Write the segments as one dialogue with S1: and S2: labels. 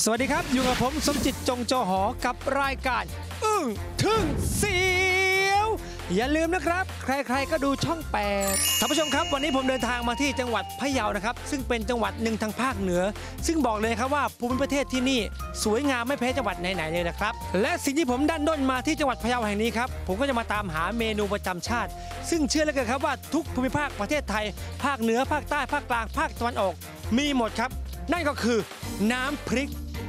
S1: สวัสดีครับอยู่กับผมสมจิตจงจอหอกับรายการอึ้งทึ่งเสียวอย่าลืมนะครับใครๆก็ดูช่อง8ท่านผู้ชมครับวันนี้ผมเดินทางมาที่จังหวัดพะเยานะครับซึ่งเป็นจังหวัดหนึ่งทางภาคเหนือซึ่งบอกเลยครับว่าภูมิประเทศที่นี่สวยงามไม่แพ้จังหวัดไหนๆเลยนะครับและสิ่งที่ผมดันด้นมาที่จังหวัดพะเยาแห่งนี้ครับผมก็จะมาตามหาเมนูประจำชาติซึ่งเชื่อเหลือเกินครับว่าทุกภูมิภาคประเทศไทยภาคเหนือภาคใต้ภาคกลางภาคตะวันออกมีหมดครับนั่นก็คือน้ำพริก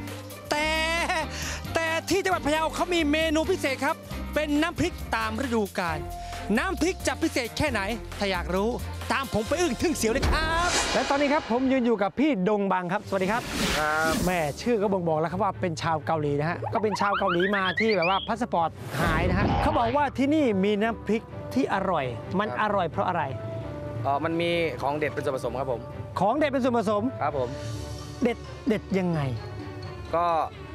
S1: แต่ที่จังหวัดพะเยาเขามีเมนูพิเศษครับเป็นน้ำพริกตามฤดูกาลน้ำพริกจะพิเศษแค่ไหนถ้าอยากรู้ตามผมไปอึ้งทึ่งเสียวเลยครับและตอนนี้ครับผมยืนอยู่กับพี่ดงบังครับสวัสดีครับแม่ชื่อก็บ่งบอกแล้วครับว่าเป็นชาวเกาหลีนะฮะก็เป็นชาวเกาหลีมาที่แบบว่าพาสปอร์ตหายนะฮะเขาบอกว่าที่นี่มีน้ำพริกที่อร่อยมันอร่อยเพราะอะไร
S2: มันมีของเด็ดเป็นส่วนผสมครับผม
S1: ของเด็ดเป็นส่วนผสม
S2: ครับผม
S1: เด็ดยังไง
S2: ก็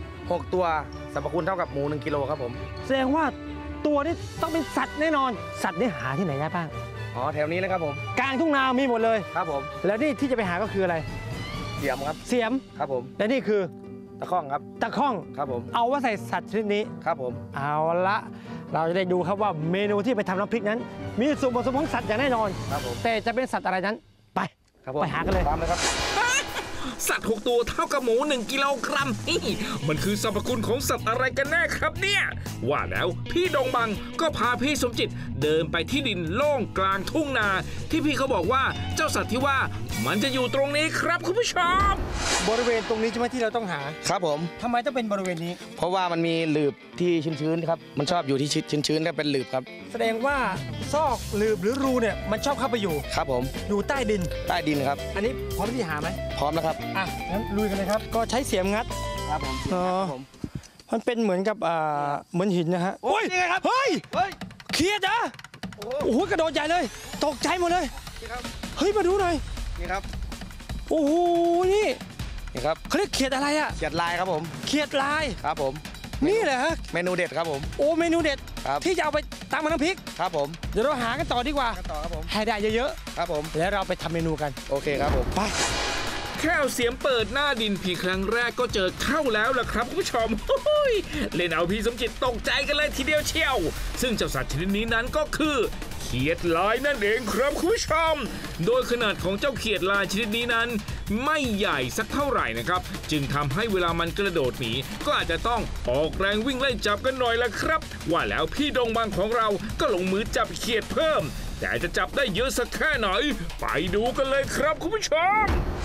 S2: 6ตัวสรรพคุณเท่ากับหมู1 กิโลครับผม
S1: แสดงว่าตัวนี้ต้องเป็นสัตว์แน่นอนสัตว์นี่หาที่ไหนได้บ้าง
S2: แถวนี้นะครับผม
S1: กลางทุ่งนามีหมดเลย
S2: ครับผม
S1: แล้วนี่ที่จะไปหาก็คืออะไร
S2: เสียมครับ
S1: เสียม
S2: ครับผม
S1: และนี่คือ
S2: ตะข้องครับ
S1: ตะข้อง
S2: ครับผม
S1: เอาว่าใส่สัตว์ชนิดนี้
S2: ครับผม
S1: เอาละเราจะได้ดูครับว่าเมนูที่ไปทำน้ำพริกนั้นมีส่วนผสมของสัตว์อย่างแน่นอน
S2: ครับผม
S1: แต่จะเป็นสัตว์อะไรนั้นไป
S2: ไป
S1: หากันเลย
S2: ตามเลยครับ
S3: สัตว์6ตัวเท่ากับหมู1 กิโลกรัมนี่มันคือสรรพคุณของสัตว์อะไรกันแน่ครับเนี่ยว่าแล้วพี่ดงบังก็พาพี่สมจิตเดินไปที่ดินโล่งกลางทุ่งนาที่พี่เขาบอกว่าเจ้าสัตว์ที่ว่ามันจะอยู่ตรงนี้ครับคุณผู้ชม
S1: บริเวณตรงนี้ใช่ไหมที่เราต้องหา
S2: ครับผม
S1: ทำไมต้องเป็นบริเวณนี้
S2: เพราะว่ามันมีหลืบที่ชื้นๆครับมันชอบอยู่ที่ชื้นๆก็เป็นหลืบครับ
S1: แสดงว่าซอกหลืบหรือรูเนี่ยมันชอบเข้าไปอยู่
S2: ครับผม
S1: อยู่ใต้ดิน
S2: ครับ
S1: อันนี้พร้อมที่หาไหม
S2: พร้อมแล้วครับ
S1: งั้นลุยกันเลยครับก็ใช้เสียมงัด
S2: ครับผม
S1: มันเป็นเหมือนกับเหมือนหินนะฮะ
S2: โอ้ยนี่ไงครับ
S1: เฮ้ยเขียดอะโอ้โหกระโดดใหญ่เลยตกใจหมดเลยเฮ้ยมาดูหน่อย
S2: นี่ครับ
S1: โอ้โหนี่
S2: ครับ
S1: เขาเรียกเขียดอะไรอะ
S2: เขียดลายครับผม
S1: เขียดลาย
S2: ครับผม
S1: นี่แหละฮะ
S2: เมนูเด็ดครับผม
S1: โอ้เมนูเด็ดที่จะเอาไปตำน้ำพริก
S2: ครับผม
S1: เดี๋ยวเราหากันต่อดีกว่า
S2: ครับผม
S1: ให้ได้เยอะ
S2: ๆครับผม
S1: แล้วเราไปทำเมนูกัน
S2: โอเคครับผม
S1: ไป
S3: แค่เสียมเปิดหน้าดินพี่ครั้งแรกก็เจอเข้าแล้วล่ะครับคุณผู้ชมเล่นเอาพี่สมจิตตกใจกันเลยทีเดียวเชียวซึ่งเจ้าสัตว์ชนิดนี้นั้นก็คือเขียดลายนั่นเองครับคุณผู้ชมโดยขนาดของเจ้าเขียดลายชนิดนี้นั้นไม่ใหญ่สักเท่าไหร่นะครับจึงทำให้เวลามันกระโดดหนีก็อาจจะต้องออกแรงวิ่งไล่จับกันหน่อยละครับว่าแล้วพี่ดงบังของเราก็ลงมือจับเขียดเพิ่มแต่จะจับได้เยอะสักแค่ไหนไปดูกันเลยครับคุณผู้ชม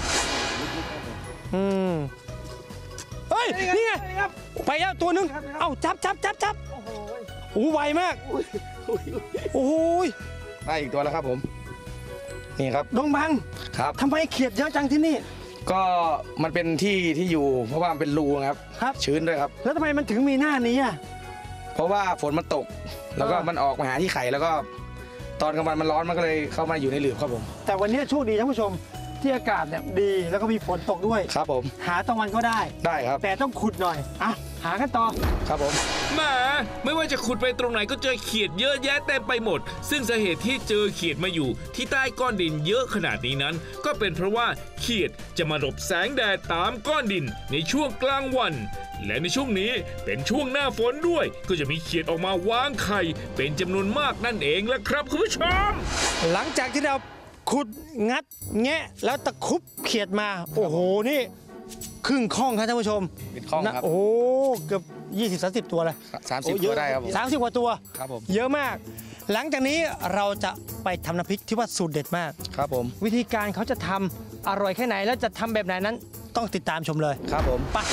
S1: เฮ้ยนี่ไงไปแล้วตัวนึงเอ้าจับโอ้ไวมากโอ้ย
S2: ได้อีกตัวแล้วครับผมนี่ครับ
S1: ดงบัง
S2: ครับ
S1: ทำไมเขียดเยอะจังที่นี่
S2: ก็มันเป็นที่อยู่เพราะว่ามันเป็นรูครับชื้นด้วยครับ
S1: แล้วทำไมมันถึงมีหน้านี้อ่ะ
S2: เพราะว่าฝนมันตกแล้วก็มันออกมาหาที่ไข่แล้วก็ตอนกลางวันมันร้อนมันก็เลยเข้ามาอยู่ในหลืบครับผม
S1: แต่วันนี้โชคดีท่านผู้ชมที่อากาศเนี่ยดีแล้วก็มีฝนตกด้วย
S2: ครับผม
S1: หาตะวันก็ได้
S2: ครับ
S1: แต่ต้องขุดหน่อยหากันต่อ
S2: ครับผม
S3: แหมไม่ว่าจะขุดไปตรงไหนก็เจอเขียดเยอะแยะเต็มไปหมดซึ่งสาเหตุที่เจอเขียดมาอยู่ที่ใต้ก้อนดินเยอะขนาดนี้นั้นก็เป็นเพราะว่าเขียดจะมาหลบแสงแดดตามก้อนดินในช่วงกลางวันและในช่วงนี้เป็นช่วงหน้าฝนด้วยก็จะมีเขียดออกมาวางไข่เป็นจำนวนมากนั่นเองละครับคุณผู้ชม
S1: หลังจากที่เราขุดงัดแงะแล้วตะคุบเขียดมาโอ้โหนี่ครึ่งข้องครับท่านผู้ชม
S2: เป็นข้องครับ
S1: โอ้เกือบ20-30 ตัวเลย
S2: 30 ตัวได้ครับ
S1: 30 กว่าตัว
S2: ครับผม
S1: เยอะมากหลังจากนี้เราจะไปทำน้ำพริกที่ว่าสูตรเด็ดมาก
S2: ครับผม
S1: วิธีการเขาจะทำอร่อยแค่ไหนแล้วจะทำแบบไหนนั้นต้องติดตามชมเลย
S2: ครับผม
S1: ไป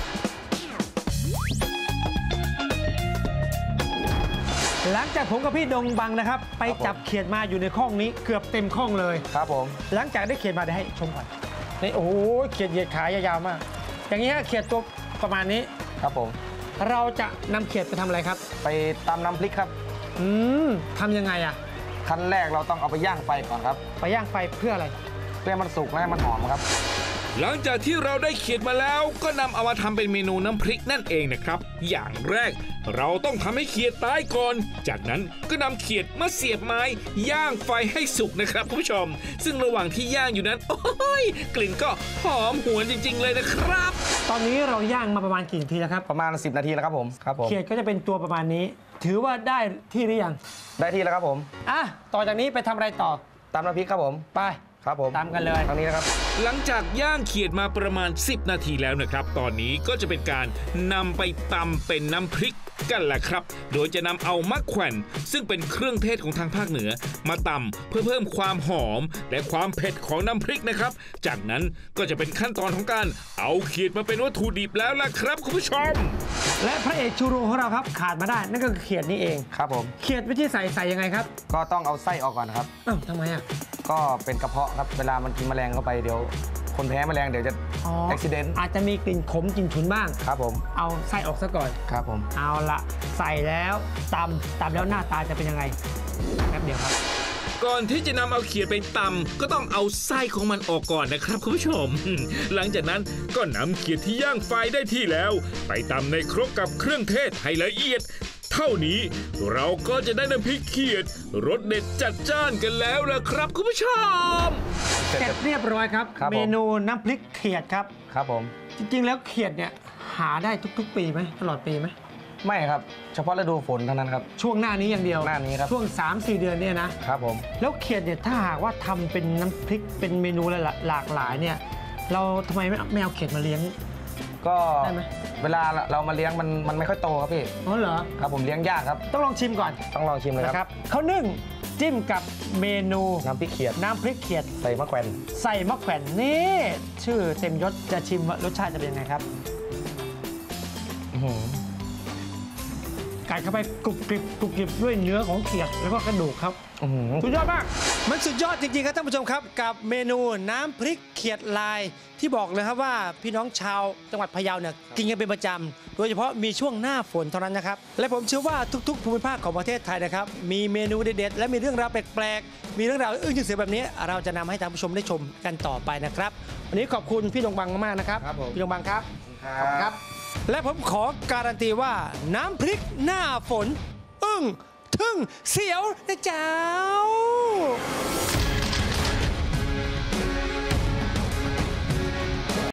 S1: หลังจากผมกับพี่ดงบังนะครับไปจับเขียดมาอยู่ในข้องนี้เกือบเต็มข้องเลย
S2: ครับผม
S1: หลังจากได้เขียดมาได้ให้ชมก่อนนี่โอ้โหเขียดเหยียดขายาวๆมากอย่างนี้ฮะเขียดตัวประมาณนี้
S2: ครับผม
S1: เราจะนำเขียดไปทำอะไรครับ
S2: ไปตำน้ำพริกครับ
S1: ทำยังไงอ่ะ
S2: ขั้นแรกเราต้องเอาไปย่างไฟก่อนครับ
S1: ไปย่างไฟเพื่ออะไร
S2: เพื่อมันสุกและมันหอมครับ
S3: หลังจากที่เราได้เขียดมาแล้วก็นำเอามาทำเป็นเมนูน้ำพริกนั่นเองนะครับอย่างแรกเราต้องทำให้เขียดตายก่อนจากนั้นก็นำเขียดมาเสียบไม้ย่างไฟให้สุกนะครับคุณผู้ชมซึ่งระหว่างที่ย่างอยู่นั้นโอ้ยกลิ่นก็หอมหวนจริงๆเลยนะครับ
S1: ตอนนี้เราย่างมาประมาณกี่นาทีแล้วครับ
S2: ประมาณ10 นาทีแล้วครับผมครับผม
S1: เขียดก็จะเป็นตัวประมาณนี้ ถือว่าได้ที่หรือยัง
S2: ได้ที่แล้วครับผม
S1: อ่ะต่อจากนี้ไปทำอะไรต่อ
S2: ตำน้ำพริกครับผม
S1: ไป
S2: ครับผม
S1: ตามกันเลย
S2: ทางนี้นะครับ
S3: หลังจากย่างเขียดมาประมาณ10 นาทีแล้วนะครับตอนนี้ก็จะเป็นการนำไปตำเป็นน้ำพริกกันแหละครับโดยจะนำเอามะแขวนซึ่งเป็นเครื่องเทศของทางภาคเหนือมาตำเพื่อเพิ่มความหอมและความเผ็ดของน้ำพริกนะครับจากนั้นก็จะเป็นขั้นตอนของการเอาเขียดมาเป็นวัตถุดิบแล้วล่ะครับคุณผู้ชม
S1: และพระเอกชูโรงของเราครับขาดมาได้นั่นก็คือเขียดนี่เอง
S2: ครับผม
S1: เขียดวิธีใส่ยังไงครับ
S2: ก็ต้องเอาไส้ออกก่อนครับ
S1: อ้าวทำไมอ่ะ
S2: ก็เป็นกระเพาะครับเวลามันกินแมลงเข้าไปเดี๋ยวคนแพ้แมลงเดี๋ยวจะ
S1: อ๋อ
S2: อุบิเหตุ
S1: อาจจะมีกลิ่นขมกลิ่นฉุนบ้าง
S2: ครับผม
S1: เอาไส้ออกซะก่อน
S2: ครับผม
S1: เอาละใส่แล้วตำแล้วหน้าตาจะเป็นยังไงแป๊บเดียวครับ
S3: ก่อนที่จะนำเอาเขียดไปตำก็ต้องเอาไส้ของมันออกก่อนนะครับคุณผู้ชม หลังจากนั้นก็นำเขียดที่ย่างไฟได้ที่แล้ว ไปตำในครกกับเครื่องเทศให้ละเอียด เท่านี้เราก็จะได้น้ำพริกเขียดรสเด็ดจัดจ้านกันแล้วล่ะครับคุณผู้ชม
S1: เสร็จเรียบร้อยครับ
S2: ครับผม
S1: เมนูน้ำพริกเขียดครับ
S2: ครับผม
S1: จริงๆแล้วเขียดเนี่ยหาได้ทุกๆ ปีไหมตลอดปีไหม
S2: ไม่ครับเฉพาะฤดูฝนเท่านั้นครับ
S1: ช่วงหน้านี้อย่างเดียว
S2: หน้านี้ครับ
S1: ช่วง 3-4 เดือนเนี่ยนะ
S2: ครับผม
S1: แล้วเขียดเนี่ยถ้าหากว่าทำเป็นน้ำพริกเป็นเมนูหลากหลายเนี่ยเราทำไมไม่เอาเขียดมาเลี้ยง
S2: ก็
S1: ได้ไหม
S2: เวลาเรามาเลี้ยงมันไม่ค่อยโตครับพี่
S1: อ๋อเหรอ
S2: ครับผมเลี้ยงยากครับ
S1: ต้องลองชิมก่อน
S2: ต้องลองชิมเลย
S1: นะค
S2: ค
S1: รั
S2: รั
S1: บบ เขานึ่งจิ้มกับเมนู
S2: น้ำพริกเขียด
S1: น้ำพริกเขียด
S2: ใส่มะแขวน
S1: ใส่มะแขวนนี่ชื่อเต็มยศจะชิมว่ารสชาติจะเป็นยังไงครับ
S2: อื้อหือ
S1: กัดเข้าไปกรุบกริบด้วยเนื้อของเขียดแล้วก็กระดูกครับ
S2: อื้อหือ
S1: สุดยอดมากมันสุดยอดจริงๆครับท่านผู้ชมครับกับเมนูน้ำพริกเขียดลายที่บอกเลยครับว่าพี่น้องชาวจังหวัดพะเยาเนี่ยกินกันเป็นประจำโดยเฉพาะมีช่วงหน้าฝนเท่านั้นนะครับและผมเชื่อว่าทุกๆภูมิภาคของประเทศไทยนะครับมีเมนูเด็ดๆและมีเรื่องราวแปลกๆมีเรื่องราวอึ้งเสียแบบนี้เราจะนำให้ท่านผู้ชมได้ชมกันต่อไปนะครับวันนี้ขอบคุณพี่ดงบังมากๆนะครับ
S2: ครับผม
S1: พี่ดงบังครับขอบคุณครับ และผมขอการันตีว่าน้ำพริกหน้าฝน อึ้งทึ่งเสียวนะเจ้า